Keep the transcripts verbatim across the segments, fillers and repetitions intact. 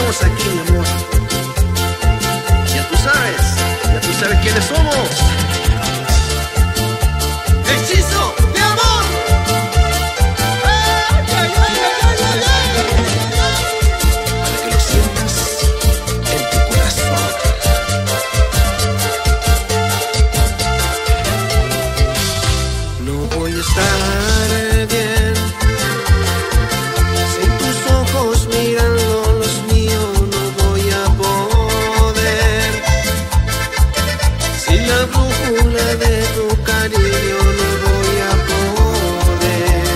estamos aquí, mi amor. Ya tú sabes, ya tú sabes quiénes somos. Hechizo de amor. Ay, ay, ay, ay, ay, ay. Para que lo sientas en tu corazón. No voy a estar bien sin tus ojos mirando los míos, no voy a poder. Sin la brújula de tu cariño no voy a poder.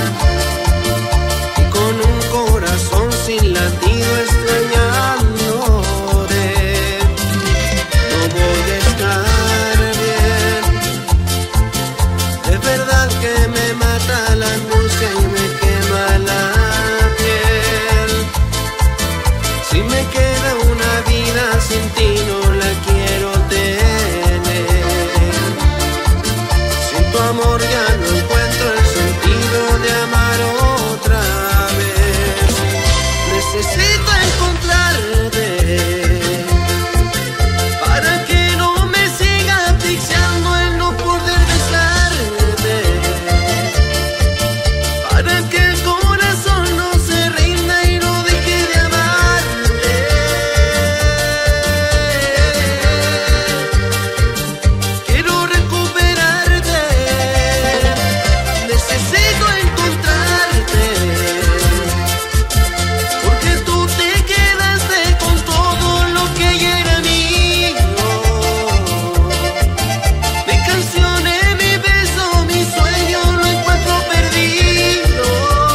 Y con un corazón sin latido extrañándote, no voy a estar bien. De verdad que me mata la angustia y me quema la piel. Si me queda una vida sin ti no la quiero tener. Sin tu amor ya no encuentro el sentido de amar otra vez. Necesito encontrarte para que no me siga asfixiando el no poder besarte, para que el corazón no se rinda y no deje de amarte. Quiero recuperarte, necesito encontrarte, porque tú te quedaste con todo lo que ya era mío. Mi canciones, mi beso, mi sueño lo encuentro perdido.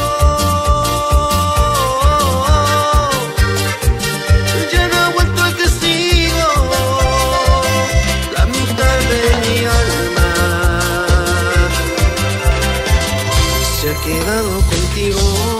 Ya no aguanto el castigo, la mitad de mi alma se ha quedado contigo.